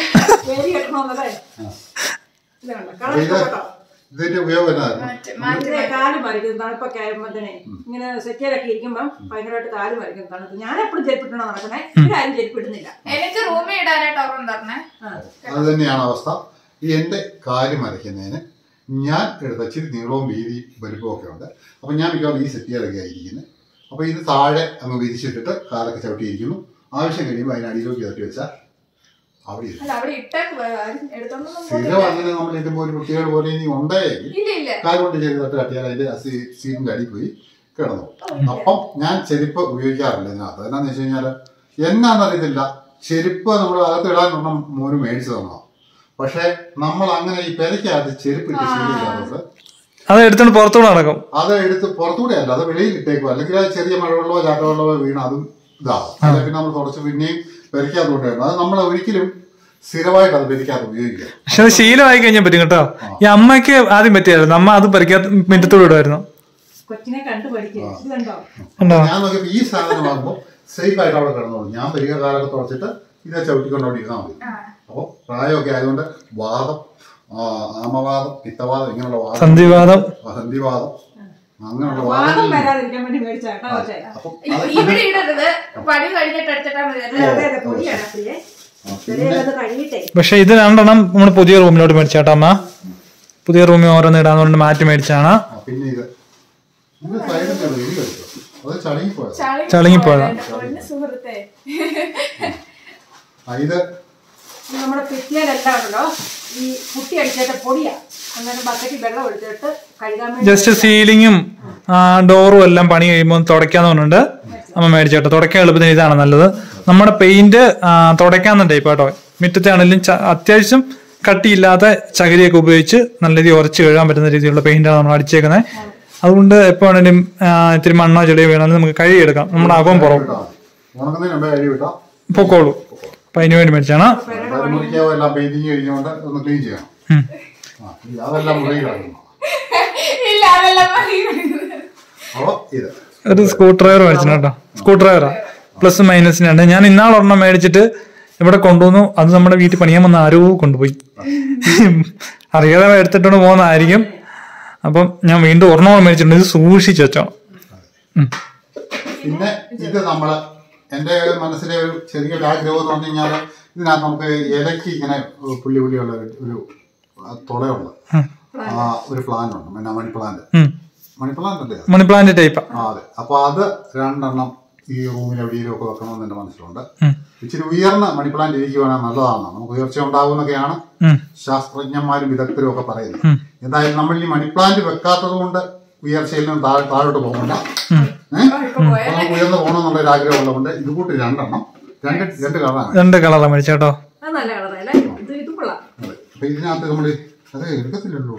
ഇതിന്റെ ഉപയോഗം
കാല് മരിക്കും തണുപ്പൊക്കെ ആകുമ്പോ തന്നെ. ഇങ്ങനെ സെറ്റിലൊക്കെ ഇരിക്കുമ്പം ഭയങ്കരമായിട്ട് കാല് മരിക്കും തണുപ്പ്. ഞാൻ എപ്പോഴും ചെരുപ്പിട്ടാണ് നടക്കണേ, ആരും ചെരുപ്പിടുന്നില്ല. എനിക്ക് റൂമിൽ ഇടാനായിട്ട്
അത് തന്നെയാണ് അവസ്ഥ. ഈ എന്റെ കാല് മരയ്ക്കുന്നതിന് ഞാൻ എടുത്ത ഇച്ചിരി നീളവും വീതി വലുപ്പവും ഒക്കെ ഉണ്ട്. അപ്പൊ ഞാൻ മിക്കവാറും ഈ സെറ്റിയിലൊക്കെ ആയിരിക്കുന്നത്. അപ്പൊ ഇത് താഴെ അങ്ങ് വിരിച്ചിട്ടിട്ട് കാലൊക്കെ ചവിട്ടിയിരിക്കുന്നു. ആവശ്യം കഴിയുമ്പോൾ അതിനടിയിലേക്ക് തട്ടി വെച്ചാൽ അവിടെ സ്ഥിരം അങ്ങനെ നമ്മൾ ഇടുമ്പോൾ ഒരു കുട്ടികൾ പോലെ ഇനി ഉണ്ടെങ്കിൽ കാൽ കൊണ്ട് ചെയ്ത് തട്ട് തട്ടിയാൽ അതിന്റെ സീറ്റിന്റെ അടി പോയി കിടന്നു. അപ്പം ഞാൻ ചെരുപ്പ് ഉപയോഗിക്കാറില്ല ഇതിനകത്ത്. എന്നാന്ന് വെച്ച് കഴിഞ്ഞാൽ എന്നാന്നറിയത്തില്ല, ചെരുപ്പ് നമ്മൾ അകത്ത് ഇടാനൊന്നും മോന് മേടിച്ചു തന്നോ. പക്ഷെ നമ്മൾ അങ്ങനെ ഈ പെരയ്ക്കകത്ത് ചെരുപ്പിട്ട് ശീലിക്കാറുണ്ട്.
അത് എടുത്തോണ്ട് പുറത്തൂടെ നടക്കും.
അത് എടുത്ത് പുറത്തൂടെ അല്ല, അത് വെളിയിൽ ഇട്ടേക്കും. അല്ലെങ്കിൽ അത് ചെറിയ മഴവെള്ളമോ ചാട്ടവെള്ളമോ വീണ് അതും ഇതാവും. അല്ലെ പിന്നെ നമ്മൾ കുറച്ച് പിന്നെയും പെരയ്ക്കകത്ത് കൊണ്ടുവരണം. അത് നമ്മൾ ഒരിക്കലും സ്ഥിരമായിട്ട് അത് പെരയ്ക്കകത്ത് ഉപയോഗിക്കുക.
പക്ഷെ അത് ശീലമായി കഴിഞ്ഞാൽ പറ്റും കേട്ടോ. ഈ അമ്മയ്ക്ക് ആദ്യം പറ്റിയായിരുന്നു. അമ്മ അത് പെരയ്ക്കകത്ത് മിറ്റത്തൂടെ ഇടുമായിരുന്നു.
കൊച്ചിനെ കണ്ടു പഠിക്കുക.
ഞാൻ നോക്കിയപ്പോ ഈ സാധനമാകുമ്പോൾ സേഫ് ആയിട്ട് അവിടെ കിടന്നോളൂ. ഞാൻ വലിയ കാലൊക്കെ തുറച്ചിട്ട് ഇതേ ചവിട്ടിക്കൊണ്ട് അവിടെ ഇരുന്നാൽ മതി. അപ്പൊ പ്രായമൊക്കെ ആയതുകൊണ്ട് വാദം, ആമവാദം, പിത്തവാദം, ഇങ്ങനെയുള്ള വാദം, സന്ധിവാദം അങ്ങനെയുള്ള വാദം
വരാതിരിക്കാൻ വേണ്ടി മേടിച്ചാട്ടോ.
ഇവിടെ ഇടരുത്, പണി കഴിഞ്ഞിട്ട് എടുത്തിട്ടാ മതി.
പക്ഷെ ഇത് രണ്ടെണ്ണം നമ്മൾ പുതിയ റൂമിലോട്ട് മേടിച്ചാട്ടോ അമ്മ. പുതിയ റൂമിൽ ഓരോന്ന് ഇടാന്ന് പറഞ്ഞിട്ട് മാറ്റി മേടിച്ചാണ്.
പിന്നെ ഇത്
ചളിങ്ങിപ്പോയതാ.
ഇത്
നമ്മുടെ ഭിത്തിയിലെല്ലാം ഉണ്ടല്ലോ ഈ കുട്ടി അടിച്ചിട്ട് പൊടിയാ. അന്നേരം ബക്കറ്റിൽ വെള്ളം ഒഴിച്ചിട്ട് കഴുകാൻ വേണ്ടി
ജസ്റ്റ് സീലിങ്ങും ഡോറും എല്ലാം പണി കഴിയുമ്പോൾ തുടയ്ക്കാന്ന് പറഞ്ഞിട്ടുണ്ട് അമ്മ മേടിച്ചോട്ടോ. തുടയ്ക്കാൻ എളുപ്പത്തിന് ഇതാണ് നല്ലത്. നമ്മുടെ പെയിന്റ് തുടയ്ക്കാന്നുണ്ട് ഇപ്പൊ കേട്ടോ. മുറ്റത്തെ ആണെങ്കിലും അത്യാവശ്യം കട്ടിയില്ലാത്ത ചകിരിയൊക്കെ ഉപയോഗിച്ച് നല്ല രീതിയിൽ ഉറച്ച് കഴുകാൻ പറ്റുന്ന രീതിയിലുള്ള പെയിന്റാണ് നമ്മൾ അടിച്ചേക്കുന്നത്. അതുകൊണ്ട് എപ്പോ ആണെങ്കിലും ഇത്തിരി മണ്ണോ ചെടിയോ വീണാലും നമുക്ക് കഴുകിയെടുക്കാം. നമ്മുടെ അകവും പുറവും പൊക്കോളൂ. അപ്പൊ അതിന് വേണ്ടി മേടിച്ചാണ്. ഒരു സ്ക്രൂ ഡ്രൈവർ മേടിച്ചു കേട്ടോ. സ്ക്രൂ ഡ്രൈവറാ, പ്ലസ് മൈനസിനുണ്ട്. ഞാൻ ഇന്നാളൊരെണ്ണം മേടിച്ചിട്ട് ഇവിടെ കൊണ്ടുവന്നു. അത് നമ്മുടെ വീട്ടിൽ പണിയാൻ വന്ന ആരോ കൊണ്ടുപോയി. അറിയാതെ എടുത്തിട്ടുണ്ട് പോകുന്നതായിരിക്കും. അപ്പം ഞാൻ വീണ്ടും ഒരെണ്ണം മേടിച്ചിട്ടുണ്ട്. ഇത് സൂക്ഷിച്ചു വെച്ചോ.
പിന്നെ ഇത് നമ്മള് എന്റെ മനസ്സിലെ ഒരു ചെറിയൊരു ആഗ്രഹം എന്ന് പറഞ്ഞു കഴിഞ്ഞാല് ഇതിനകത്ത് നമുക്ക് ഇലയ്ക്ക് ഇങ്ങനെ പുള്ളി പുള്ളിയുള്ള ഒരു തുളയുള്ള ഒരു പ്ലാന്റ് ഉണ്ട്. പിന്നെ
മണിപ്ലാന്റ് ടൈപ്പ്.
അതെ. അപ്പൊ അത് രണ്ടെണ്ണം ഈ റൂമിൽ എവിടെയെങ്കിലും ഒക്കെ വെക്കണമെന്ന് എന്റെ മനസ്സിലുണ്ട്. ഇച്ചിരി ഉയർന്ന മണിപ്ലാന്റ് ഇരിക്കുവാണെങ്കിൽ നല്ലതാണ്. നമുക്ക് ഉയർച്ച ഉണ്ടാകുന്നൊക്കെയാണ് ശാസ്ത്രജ്ഞന്മാരും വിദഗ്ധരും ഒക്കെ പറയുന്നത്. എന്തായാലും നമ്മൾ ഈ മണിപ്ലാന്റ് വെക്കാത്തത് കൊണ്ട് ഉയർച്ചയിൽ നിന്ന് താഴോട്ട് പോകണ്ട. നമുക്ക് ഉയർന്നു പോകണമെന്നുള്ള ഒരു ആഗ്രഹം ഉള്ളതുകൊണ്ട് ഇത് കൂട്ടി രണ്ടെണ്ണം രണ്ട്
കളറാണ് മേടിച്ചേട്ടോ.
അപ്പൊ ഇതിനകത്ത് നമ്മള് അത് എടുക്കത്തില്ലല്ലോ.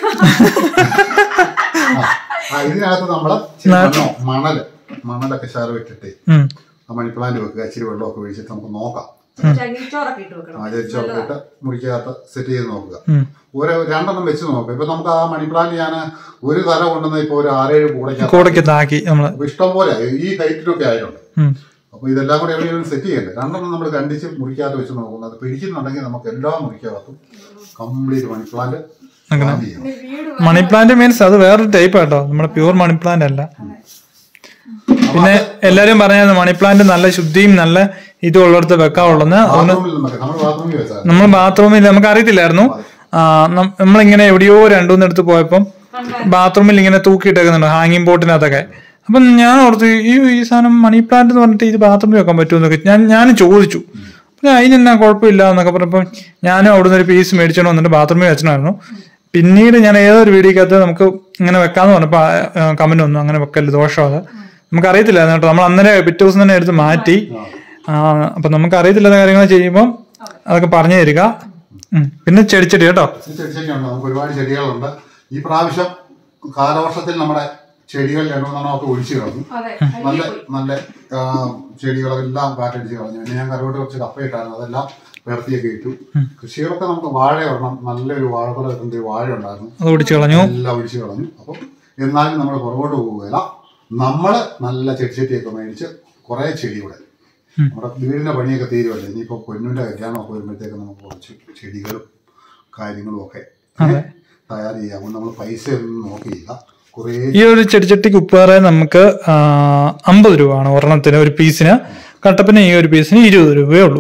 ഇതിനകത്ത് നമ്മള് മണലൊക്കെ ശാർവിട്ടിട്ട് ആ മണിപ്ലാന്റ് വെക്കുക. ഇച്ചിരി വെള്ളമൊക്കെ ഒഴിച്ചിട്ട് നമുക്ക് നോക്കാം. ചകിരിച്ചോറൊക്കെ ഇട്ട് മുറിക്കകത്ത് സെറ്റ് ചെയ്ത് നോക്കുക. രണ്ടെണ്ണം വെച്ച് നോക്കുക. ഇപ്പൊ നമുക്ക് ആ മണിപ്ലാന്റ് ഞാൻ ഒരു തല കൊണ്ടുവന്ന ഇപ്പൊ ഒരു 6-7 കൂടൊക്കെ ഇഷ്ടം പോലെ ഈ ഹൈറ്റിലൊക്കെ ആയിട്ടുണ്ട്. അപ്പൊ ഇതെല്ലാം കൂടെ എവിടെയും സെറ്റ് ചെയ്യണ്ടേ. രണ്ടെണ്ണം നമ്മൾ കണ്ടിച്ച് മുറിക്കകത്ത് വെച്ച് നോക്കുന്നത് പിടിക്കുന്നുണ്ടെങ്കിൽ നമുക്ക് എല്ലാ മുറിക്കകത്തും കംപ്ലീറ്റ് മണിപ്ലാന്റ്.
മണിപ്ലാന്റ് മീൻസ് അത് വേറൊരു ടൈപ്പ് കേട്ടോ. നമ്മുടെ പ്യൂർ മണിപ്ലാന്റ് അല്ല. പിന്നെ എല്ലാരും പറഞ്ഞത് മണിപ്ലാന്റ് നല്ല ശുദ്ധിയും നല്ല ഇതും ഉള്ളിടത്ത് വെക്കാവുള്ളെന്ന്. നമ്മൾ ബാത്റൂമിൽ നമുക്ക് അറിയത്തില്ലായിരുന്നു. നമ്മളിങ്ങനെ എവിടെയോ 2-3 പോയപ്പം ബാത്റൂമിൽ ഇങ്ങനെ തൂക്കിയിട്ടേക്കുന്നുണ്ട് ഹാങ്ങിങ് ബോട്ടിനകത്തൊക്കെ. അപ്പം ഞാൻ ഓർത്ത് ഈ സാധനം മണി പ്ലാന്റ് എന്ന് പറഞ്ഞിട്ട് ഇത് ബാത്റൂമിൽ വെക്കാൻ പറ്റുമെന്നൊക്കെ ഞാൻ ചോദിച്ചു. അപ്പം അതിനെന്നാ കുഴപ്പമില്ല എന്നൊക്കെ പറഞ്ഞപ്പം ഞാനും അവിടുന്ന് ഒരു പീസ് മേടിച്ചോണ്ട് വന്നിട്ട് ബാത്റൂമിൽ വെച്ചിട്ടുണ്ടായിരുന്നു. പിന്നീട് ഞാൻ ഏതൊരു വീഡിയോക്കകത്ത് നമുക്ക് ഇങ്ങനെ വെക്കാന്ന് പറഞ്ഞപ്പോൾ കമന്റ് ഒന്നും അങ്ങനെ വെക്കല് ദോഷമാണ്. നമുക്ക് അറിയത്തില്ലായിരുന്നു കേട്ടോ. നമ്മൾ അന്നേരം പിറ്റേ ദിവസം തന്നെ എടുത്ത് മാറ്റി. അപ്പൊ നമുക്ക് അറിയത്തില്ലാത്ത കാര്യങ്ങൾ ചെയ്യുമ്പോൾ അതൊക്കെ പറഞ്ഞു തരിക. പിന്നെ ചെടി കേട്ടോ.
നമുക്ക് ഒരുപാട് ചെടികളുണ്ട്. ഈ പ്രാവശ്യം കാലവർഷത്തിൽ നമ്മുടെ ചെടികൾ 2-3 ഒക്കെ ഒഴിച്ചു കളഞ്ഞു. നല്ല നല്ല ചെടികളെല്ലാം കാറ്റടിച്ച് കളഞ്ഞു. പിന്നെ ഞാൻ കറിവോട്ട് കുറച്ച് കപ്പയിട്ടായിരുന്നു. അതെല്ലാം പേർത്തിയൊക്കെ ഇട്ടു. കൃഷികളൊക്കെ നമുക്ക് വാഴ ഒരെണ്ണം നല്ലൊരു വാഴക്കുല ഒരു വാഴ ഉണ്ടായിരുന്നു. എല്ലാം ഒഴിച്ചു കളഞ്ഞു. അപ്പം എന്നാലും നമ്മൾ പുറകോട്ട് പോകുകയില്ല. നമ്മള് നല്ല ചെടിച്ചട്ടിയൊക്കെ മേടിച്ച് കുറെ ചെടിയുടെ നമ്മുടെ വീടിന്റെ പണിയൊക്കെ തീരുവല്ലേ. ഇനിയിപ്പോ പൊന്നുവിന്റെ കല്യാണമൊക്കെ വരുമ്പോഴത്തേക്ക് നമുക്ക് കുറച്ച് ചെടികളും കാര്യങ്ങളും ഒക്കെ തയ്യാർ ചെയ്യാം. നമ്മൾ പൈസ ഒന്നും നോക്കിയില്ല.
ഈ ഒരു ചെടിച്ചട്ടിക്ക് ഉപ്പേറെ നമുക്ക് 50 രൂപയാണ് ഒരെണ്ണത്തിന്, ഒരു പീസിന്. കട്ടപ്പിന് ഈ ഒരു പീസിന് 20 രൂപയേ ഉള്ളൂ.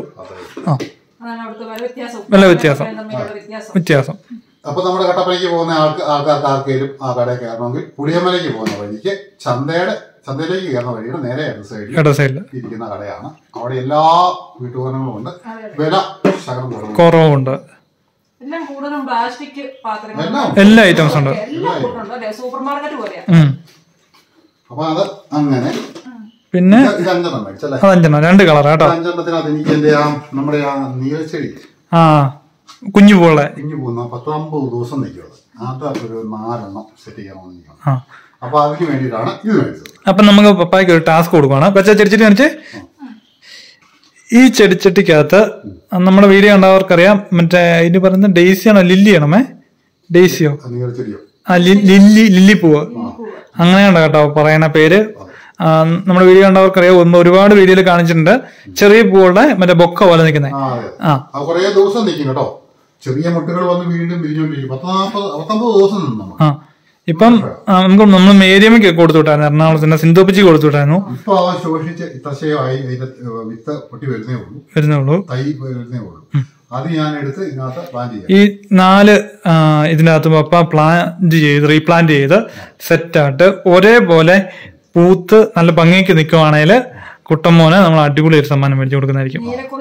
വില വ്യത്യാസം.
അപ്പൊ നമ്മുടെ കട്ടപ്പനയ്ക്ക് പോകുന്ന ആൾക്കാർക്ക് ആർക്കെങ്കിലും ആ കടയിൽ കയറണമെങ്കിൽ പുളിയമലയ്ക്ക് പോകുന്ന വഴിക്ക് ചന്തയിലേക്ക് കയറുന്ന വഴിയുടെ നേരെ ഇട സൈഡിൽ ഇരിക്കുന്ന കടയാണ്. അവിടെ എല്ലാ വീട്ടുപകരണങ്ങളും ഉണ്ട്. വില ശകലം
കുറവുണ്ട്.
പ്ലാസ്റ്റിക് പാത്രങ്ങൾ
എല്ലാ ഐറ്റംസ് ഉണ്ട്.
സൂപ്പർ മാർക്കറ്റ് പോലെയാ.
അപ്പൊ അത് അങ്ങനെ
പിന്നെ
ഇത് 5 മേടിച്ചല്ലേ?
5 2 കളർ കേട്ടോ.
5 എനിക്ക് എന്റെ നമ്മുടെ നീലച്ചെടി
ആ കുഞ്ഞു പോലെ
കുഞ്ഞു പോകുന്ന 10-50 ദിവസം നിൽക്കുന്നത്. അത് ഒരു 4 സെറ്റ് ചെയ്യണമെന്ന് നിൽക്കണം. അപ്പൊ അതിന് വേണ്ടിയിട്ടാണ് ഇത് മേടിച്ചത്.
അപ്പൊ നമുക്ക് പപ്പായ്ക്ക് ഒരു ടാസ്ക് കൊടുക്കുകയാണ്. പക്ഷേ ചെടിച്ചട്ടി കാണിച്ചേ. ഈ ചെടിച്ചട്ടിക്കകത്ത് നമ്മുടെ വീഡിയോ കണ്ടവർക്കറിയാം, മറ്റേ ഇതിന് പറയുന്നത് ഡെയ്സിയാണോ ലില്ലിയാണോ? ഡെയ്സിയോ?
നീലച്ചെടിയോ?
ആ ലില്ലിപ്പൂവ് അങ്ങനെയുണ്ട് കേട്ടോ പറയണ പേര്. നമ്മുടെ വീഡിയോ കണ്ടവർക്കറിയാം, ഒരുപാട് വീഡിയോയിൽ കാണിച്ചിട്ടുണ്ട്. ചെറിയ പൂവുകളുടെ മറ്റേ ബൊക്ക പോലെ നിൽക്കുന്നത്.
കുറെ ദിവസം നിൽക്കും കേട്ടോ. ചെറിയ മുട്ടുകൾ വന്ന് വീണ്ടും വിരിഞ്ഞോണ്ടിരിക്കും. 10-50 ദിവസം നിന്നു.
ഇപ്പം നമ്മൾ മേരിയമ്മയ്ക്ക് കൊടുത്തു വിട്ടായിരുന്നു, എറണാകുളത്തിന്റെ സിന്ധുപ്പിച്ച് കൊടുത്തു വിട്ടായിരുന്നു.
ഇപ്പൊ അവ ശോഷിച്ച് ഇത്രശയമായി വിത്ത് പൊട്ടി വരുന്നേ ഉള്ളൂ. തൈ വരുന്നേ ഉള്ളൂ. അത് ഞാൻ എടുത്ത് ഇതിനകത്ത് പ്ലാന്റ് ചെയ്യാം. ഈ
4 ഇതിനകത്ത് പപ്പ റീപ്ലാന്റ് ചെയ്ത് സെറ്റായിട്ട് ഒരേപോലെ പൂത്ത് നല്ല ഭംഗിക്ക് നിൽക്കുവാണെങ്കിൽ കുട്ടമ്മോനെ നമ്മൾ അടിപൊളി ഒരു സമ്മാനം മേടിച്ചു കൊടുക്കുന്നതായിരിക്കും.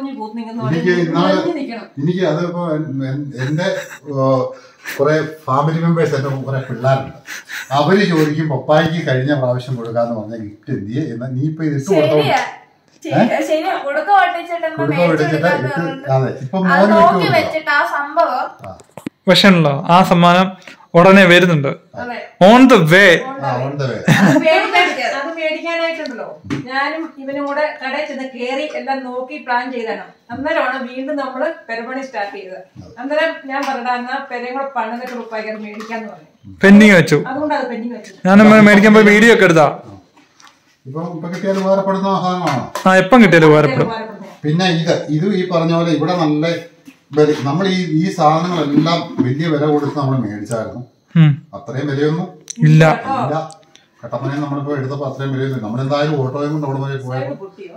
എനിക്ക് അത് ഇപ്പൊ എന്റെ കുറെ ഫാമിലി മെമ്പേഴ്സ് എന്റെ കുറെ പിള്ളേരുണ്ട്. അവര് ചോദിക്കും പപ്പായ്ക്ക് കഴിഞ്ഞ പ്രാവശ്യം കൊടുക്കാന്ന് പറഞ്ഞ ഗിഫ്റ്റ് എന്ത് ചെയ്യുന്ന നീ ഇപ്പൊ ഇത് ഇട്ട് കൊടുത്തോ.
വിഷമല്ലോ, ആ സമ്മാനം ഉടനെ വരുന്നുണ്ട്. On the way.
അത് മേടിക്കാനായിട്ടുണ്ടല്ലോ ഞാനും ഇവനും കൂടെ കടയിൽ ചെന്ന് കേറി എല്ലാം നോക്കി പ്ലാൻ ചെയ്താണ്. അന്നേരമാണ് വീണ്ടും നമ്മള് പെരപണി സ്റ്റാർട്ട് ചെയ്തത്. അന്നേരം ഞാൻ പറഞ്ഞ പെരയും കൂടെ പണിതൊക്കെ ഉറപ്പാക്കി അത് മേടിക്കാന്ന് പറഞ്ഞു.
പെൻഡിങ് വെച്ചു.
അതുകൊണ്ട് അത് പെൻഡിങ് വെച്ചു.
ഞാൻ മേടിക്കാൻ പോയി വീഡിയോ ഒക്കെ എടുത്താ.
ഇപ്പൊ കിട്ടിയാലും ഉപകാരപ്പെടുന്ന സാധനമാണ്.
എപ്പം കിട്ടിയാലും ഉപകാരപ്പെടും.
പിന്നെ ഇത് ഈ പറഞ്ഞ പോലെ ഇവിടെ നല്ല നമ്മൾ ഈ സാധനങ്ങളെല്ലാം വലിയ വില കൊടുത്ത് നമ്മൾ മേടിച്ചായിരുന്നു. അത്രയും വിലയൊന്നും
ഇല്ല.
കട്ടപ്പനയിൽ നമ്മളിപ്പോ എടുത്തപ്പോ അത്രയും വിലയൊന്നും നമ്മളെന്തായാലും ഓട്ടോയും കൊണ്ട് അവിടെ വരെ പോയപ്പോ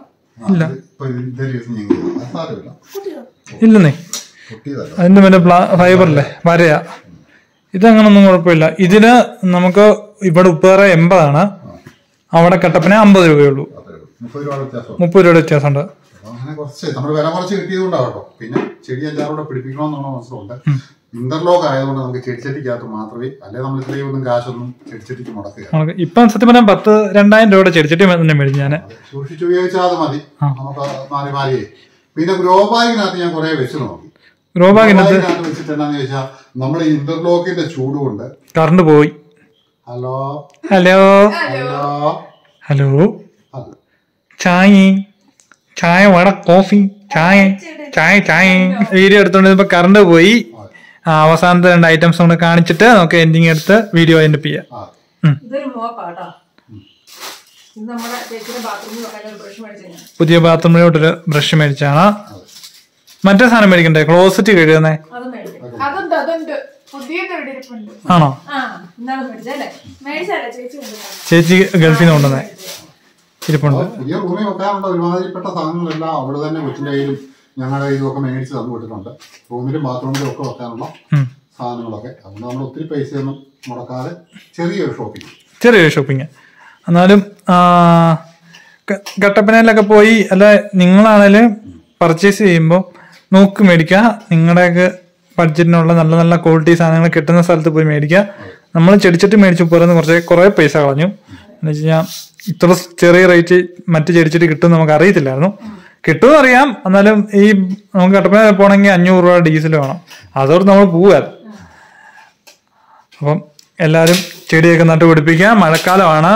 ഇല്ലെന്നേ. അതിന്റെ മറ്റേ ഫൈബറല്ലേ വരയാ. ഇതങ്ങനൊന്നും കുഴപ്പമില്ല. ഇതിന് നമുക്ക് ഇവിടെ ഉപ്പേറെ 80 അവിടെ കട്ടപ്പന 50 രൂപയുള്ളൂ. 30 രൂപയുടെ വ്യത്യാസമുണ്ട്.
അങ്ങനെ കുറച്ച് നമ്മൾ വില കുറച്ച് കിട്ടിയതുകൊണ്ടാവട്ടോ. പിന്നെ ചെടി എല്ലാവരും പിടിപ്പിക്കണമെന്നുള്ള മനസ്സിലുണ്ട്. ഇന്റർലോക്ക് ആയതുകൊണ്ട് നമുക്ക് ചെടിച്ചട്ടിക്കകത്ത് മാത്രമേ, അല്ലെങ്കിൽ നമ്മൾ ഇത്രയും ഒന്നും കാശൊന്നും ചെടിച്ചട്ടിക്ക് മുടക്കുക.
ഇപ്പം സത്യം പറഞ്ഞാൽ 10-2000 രൂപയുടെ ചെടിച്ചട്ടി തന്നെ മേടിച്ചു. ഞാൻ
സൂക്ഷിച്ചു ഉപയോഗിച്ചാൽ അത് മതി. നമുക്ക് മാറി. പിന്നെ ഗ്രോ ബാഗിനകത്ത് ഞാൻ കുറെ വെച്ച് നോക്കി. ഗ്രോ ബാഗിനകത്ത് വെച്ചിട്ട് എന്നാന്ന് ചോദിച്ചാൽ നമ്മുടെ ഇന്റർലോക്കിന്റെ ചൂട് കൊണ്ട്
കറണ്ട് പോയി.
ഹലോ
ഹലോ ഹലോ ചായ വട കോഫി ചായ വീഡിയോ എടുത്തോണ്ട് കറണ്ട് പോയി. അവസാനത്തെ 2 ഐറ്റംസ് കൊണ്ട് കാണിച്ചിട്ട് നമുക്ക് എൻഡിങ് എടുത്ത് വീഡിയോ അതിന്റെ ചെയ്യാം. പുതിയ ബാത്റൂമിലോട്ടൊരു ബ്രഷ് മേടിച്ചാണ്. മറ്റേ സാധനം മേടിക്കണ്ടേ? ക്ലോസറ്റ് കഴുകുന്നേ ആണോ? ചേച്ചി ഗൾഫിൽ നിന്ന് കൊണ്ടുവന്നേ ഇരിപ്പുണ്ട്.
പുതിയ റൂമിൽ വെക്കാറുണ്ട്. ഒരുമാതിരിപ്പെട്ട സാധനങ്ങളെല്ലാം അവിടെ തന്നെ കൊച്ചിന്റെ കയ്യിലും ഞങ്ങളുടെ കയ്യിലൊക്കെ മേടിച്ച് തന്നു വിട്ടിട്ടുണ്ട്. റൂമിലും ബാത്റൂമിലും ഒക്കെ വെക്കാനുള്ള സാധനങ്ങളൊക്കെ. അതുകൊണ്ട് നമ്മൾ ഒത്തിരി പൈസയൊന്നും മുടക്കാതെ ചെറിയൊരു ഷോപ്പിംഗ്.
എന്നാലും കട്ടപ്പനയിലൊക്കെ പോയി അല്ല നിങ്ങളാണേലും പർച്ചേസ് ചെയ്യുമ്പോൾ നോക്കി മേടിക്കുക. നിങ്ങളുടെയൊക്കെ ബഡ്ജറ്റിനുള്ള നല്ല നല്ല ക്വാളിറ്റി സാധനങ്ങൾ കിട്ടുന്ന സ്ഥലത്ത് പോയി മേടിക്കുക. നമ്മൾ ചെടിച്ചട്ടി മേടിച്ചു പോരുന്ന കുറെ പൈസ കളഞ്ഞു. എന്ന് വെച്ച് കഴിഞ്ഞാൽ ഇത്ര ചെറിയ റേറ്റ് മറ്റു ചെടിച്ചട്ടി കിട്ടും നമുക്ക് അറിയത്തില്ലായിരുന്നു. കിട്ടുമെന്ന് അറിയാം. എന്നാലും ഈ നമുക്ക് കട്ടപ്പന പോകണമെങ്കിൽ 500 രൂപ ഡീസൽ വേണം. അതോട് നമ്മൾ പോവാറ്. അപ്പം എല്ലാരും ചെടിയൊക്കെ നട്ടുപിടിപ്പിക്കുക. മഴക്കാലമാണ്.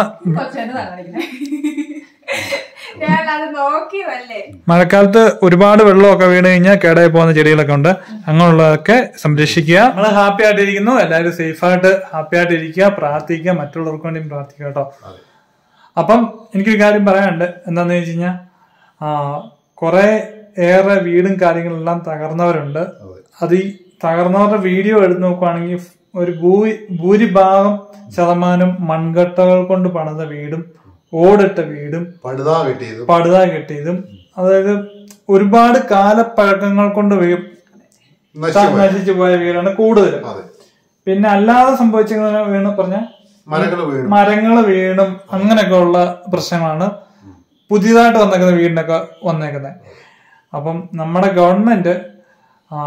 മഴക്കാലത്ത് ഒരുപാട് വെള്ളമൊക്കെ വീണ് കഴിഞ്ഞാൽ കേടായി പോകുന്ന ചെടികളൊക്കെ ഉണ്ട്. അങ്ങനെയുള്ളതൊക്കെ സംരക്ഷിക്കുക. നമ്മൾ ഹാപ്പി ആയിട്ടിരിക്കുന്നു. എല്ലാവരും സേഫായിട്ട് ഹാപ്പി ആയിട്ടിരിക്കുക. പ്രാർത്ഥിക്കുക. മറ്റുള്ളവർക്ക് വേണ്ടിയും പ്രാർത്ഥിക്കുക കേട്ടോ. അപ്പം എനിക്കൊരു കാര്യം പറയാനുണ്ട്. എന്താന്ന് വെച്ച് കഴിഞ്ഞാൽ കുറെ ഏറെ വീടും കാര്യങ്ങളെല്ലാം തകർന്നവരുണ്ട്. അത് ഈ തകർന്നവരുടെ വീഡിയോ എടുത്ത് നോക്കുവാണെങ്കിൽ ഒരു ഭൂരിഭാഗം ശതമാനം മൺകട്ടകൾ കൊണ്ട് പണിത വീടും ഓടിട്ട വീടും പടുത കെട്ടിയതും അതായത് ഒരുപാട് കാലപ്പഴക്കങ്ങൾ കൊണ്ട് നശിച്ചു പോയ വീടാണ് കൂടുതലും. പിന്നെ അല്ലാതെ സംഭവിച്ച പറഞ്ഞ മരങ്ങൾ വീണും അങ്ങനെയൊക്കെ ഉള്ള പ്രശ്നങ്ങളാണ് പുതിയതായിട്ട് വന്നേക്കുന്ന വീടിനൊക്കെ വന്നേക്കുന്നത്. അപ്പം നമ്മുടെ ഗവൺമെന്റ്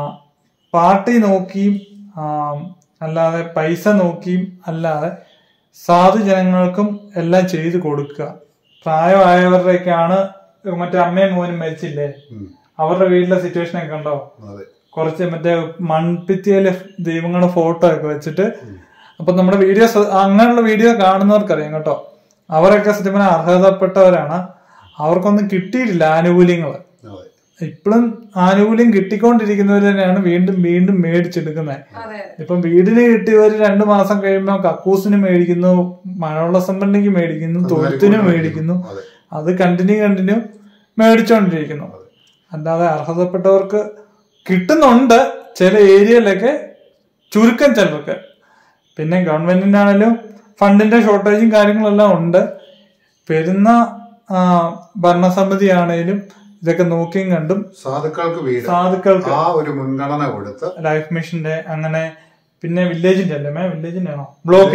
പാർട്ടി നോക്കിയും അല്ലാതെ പൈസ നോക്കിയും അല്ലാതെ സാധു ജനങ്ങൾക്കും എല്ലാം ചെയ്തു കൊടുക്കുക. പ്രായമായവരുടെയൊക്കെയാണ് മറ്റേ അമ്മയും മോനും മരിച്ചില്ലേ, അവരുടെ വീട്ടിലെ സിറ്റുവേഷൻ ഒക്കെ ഉണ്ടോ, കുറച്ച് മറ്റേ മൺഭിത്തിയിലെ ദൈവങ്ങളുടെ ഫോട്ടോ ഒക്കെ വെച്ചിട്ട്. അപ്പൊ നമ്മുടെ വീഡിയോസ് അങ്ങനെയുള്ള വീഡിയോ കാണുന്നവർക്കറിയാം കേട്ടോ, അവരൊക്കെ സത്യം പറഞ്ഞാൽ അർഹതപ്പെട്ടവരാണ്. അവർക്കൊന്നും കിട്ടിയിട്ടില്ല ആനുകൂല്യങ്ങള്. ഇപ്പോഴും ആനുകൂല്യം കിട്ടിക്കൊണ്ടിരിക്കുന്നവർ തന്നെയാണ് വീണ്ടും വീണ്ടും മേടിച്ചെടുക്കുന്നത്. ഇപ്പം വീടിന് കിട്ടിയവര് 2 മാസം കഴിയുമ്പോൾ കക്കൂസിന് മേടിക്കുന്നു, മഴവെള്ള സംഭരണിക്ക് മേടിക്കുന്നു, തൊഴുത്തിന് മേടിക്കുന്നു. അത് കണ്ടിന്യൂ മേടിച്ചോണ്ടിരിക്കുന്നു. അല്ലാതെ അർഹതപ്പെട്ടവർക്ക് കിട്ടുന്നുണ്ട് ചില ഏരിയയിലൊക്കെ, ചുരുക്കം ചിലർക്ക്. പിന്നെ ഗവൺമെന്റിനാണേലും ഫണ്ടിന്റെ ഷോർട്ടേജും കാര്യങ്ങളെല്ലാം ഉണ്ട്. വരുന്ന ഭരണസമിതി ആണേലും ഇതൊക്കെ നോക്കിയും കണ്ടും സാധുക്കൾക്ക്
ആ ഒരു മുൻഗണന കൊടുത്ത്
ലൈഫ് മിഷന്റെ അങ്ങനെ, പിന്നെ വില്ലേജിന്റെ അല്ലേ, വില്ലേജിന്റെ ആണോ,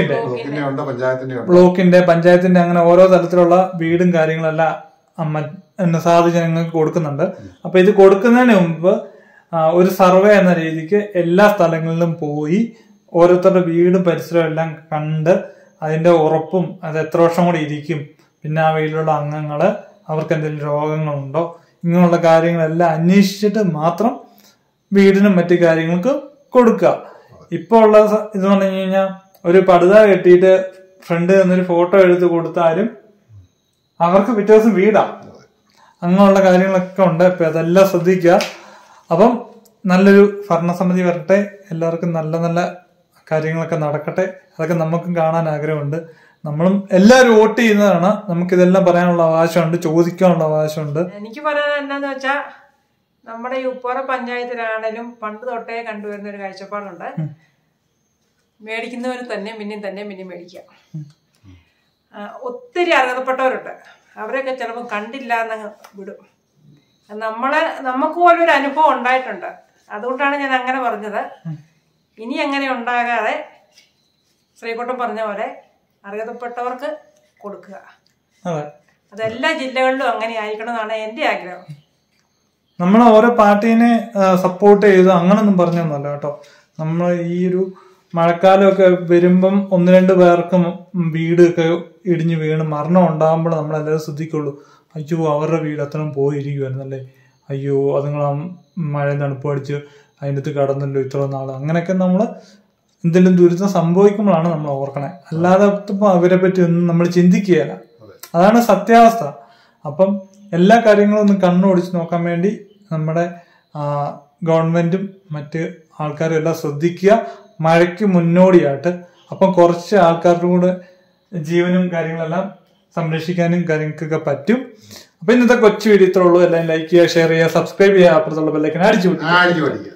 ബ്ലോക്കിന്റെ പഞ്ചായത്തിന്റെ അങ്ങനെ ഓരോ തരത്തിലുള്ള വീടും കാര്യങ്ങളെല്ലാം സാധു ജനങ്ങൾക്ക് കൊടുക്കുന്നുണ്ട്. അപ്പൊ ഇത് കൊടുക്കുന്നതിന് മുമ്പ് ഒരു സർവേ എന്ന രീതിക്ക് എല്ലാ സ്ഥലങ്ങളിലും പോയി ഓരോരുത്തരുടെ വീടും പരിസരവും എല്ലാം കണ്ട് അതിന്റെ ഉറപ്പും അത് എത്ര വർഷം കൂടി ഇരിക്കും, പിന്നെ ആ വീട്ടിലുള്ള അംഗങ്ങള് അവർക്ക് എന്തെങ്കിലും രോഗങ്ങളുണ്ടോ, ഇങ്ങനെയുള്ള കാര്യങ്ങളെല്ലാം അന്വേഷിച്ചിട്ട് മാത്രം വീടിനും മറ്റു കാര്യങ്ങൾക്കും കൊടുക്കുക. ഇപ്പൊ ഉള്ള ഇത് പറഞ്ഞു കഴിഞ്ഞാൽ ഒരു പടുത കെട്ടിയിട്ട് ഫ്രണ്ട് നിന്നൊരു ഫോട്ടോ എടുത്ത് കൊടുത്താലും അവർക്ക് പിറ്റേ ദിവസം വീടാ. അങ്ങനെയുള്ള കാര്യങ്ങളൊക്കെ ഉണ്ട്. അപ്പൊ അതെല്ലാം ശ്രദ്ധിക്കുക. അപ്പം നല്ലൊരു ഭരണസമിതി വരട്ടെ, എല്ലാവർക്കും നല്ല നല്ല കാര്യങ്ങളൊക്കെ നടക്കട്ടെ. അതൊക്കെ നമുക്കും കാണാൻ ആഗ്രഹമുണ്ട്. നമ്മളും എല്ലാവരും വോട്ട് ചെയ്യുന്നതാണ്. നമുക്കിതെല്ലാം പറയാനുള്ള അവകാശമുണ്ട്, ചോദിക്കാനുള്ള അവകാശമുണ്ട്.
എനിക്ക് പറയാൻ എന്നാന്ന് വെച്ചാ, നമ്മുടെ ഈ ഉപ്പുറ പഞ്ചായത്തിലാണേലും പണ്ട് തൊട്ടേ കണ്ടുവരുന്ന ഒരു കാഴ്ചപ്പാടുണ്ട്, മേടിക്കുന്നവർ തന്നെ പിന്നെയും മേടിക്കുക. ഒത്തിരി അർഹതപ്പെട്ടവരുണ്ട്, അവരൊക്കെ ചിലപ്പോൾ കണ്ടില്ല എന്നങ്ങ് വിടും. നമുക്ക് പോലും ഒരു അനുഭവം ഉണ്ടായിട്ടുണ്ട്. അതുകൊണ്ടാണ് ഞാൻ അങ്ങനെ പറഞ്ഞത്. ഇനി അങ്ങനെ ഉണ്ടാകാതെ ശ്രീകുട്ടൻ പറഞ്ഞ പോലെ അർഹതപ്പെട്ടവർക്ക് കൊടുക്കുക. അതെല്ലാ ജില്ലകളിലും അങ്ങനെ ആയിരിക്കണം എന്നാണ് എന്റെ ആഗ്രഹം.
നമ്മൾ ഓരോ പാർട്ടീനെ സപ്പോർട്ട് ചെയ്ത് അങ്ങനൊന്നും പറഞ്ഞൊന്നുമല്ല കേട്ടോ. നമ്മൾ ഈ ഒരു മഴക്കാലമൊക്കെ വരുമ്പം 1-2 പേർക്കും വീടൊക്കെ ഇടിഞ്ഞു വീണ് മരണം ഉണ്ടാകുമ്പോൾ നമ്മളെല്ലാവരും ശ്രദ്ധിക്കുള്ളൂ. അയ്യോ അവരുടെ വീട് അത്രയും പോയിരിക്കുവായിരുന്നല്ലേ, അയ്യോ അതുങ്ങൾ മഴ തണുപ്പ് അടിച്ച് അതിൻ്റെ അടുത്ത് കടന്നല്ലോ ഇത്ര നാള്. അങ്ങനെയൊക്കെ നമ്മൾ എന്തെങ്കിലും ദുരിതം സംഭവിക്കുമ്പോഴാണ് നമ്മൾ ഓർക്കണേ. അല്ലാതെ അവരെ പറ്റി ഒന്നും നമ്മൾ ചിന്തിക്കുകയല്ല. അതാണ് സത്യാവസ്ഥ. അപ്പം എല്ലാ കാര്യങ്ങളും ഒന്ന് കണ്ണോടിച്ച് നോക്കാൻ വേണ്ടി നമ്മുടെ ഗവൺമെന്റും മറ്റ് ആൾക്കാരും എല്ലാം ശ്രദ്ധിക്കുക, മഴയ്ക്ക് മുന്നോടിയായിട്ട്. അപ്പം കുറച്ച് ആൾക്കാരുടെ കൂടെ ജീവനും കാര്യങ്ങളെല്ലാം സംരക്ഷിക്കാനും കാര്യങ്ങൾക്കൊക്കെ പറ്റും. അപ്പൊ ഇന്നത്തെ കൊച്ചു വീഡിയോ ഇത്രേ ഉള്ളൂ. എല്ലാം ലൈക്ക് ചെയ്യുക, ഷെയർ ചെയ്യുക, സബ്സ്ക്രൈബ് ചെയ്യുക, അപ്പുറത്തുള്ള ബെല്ലൈക്കൻ അടിച്ചു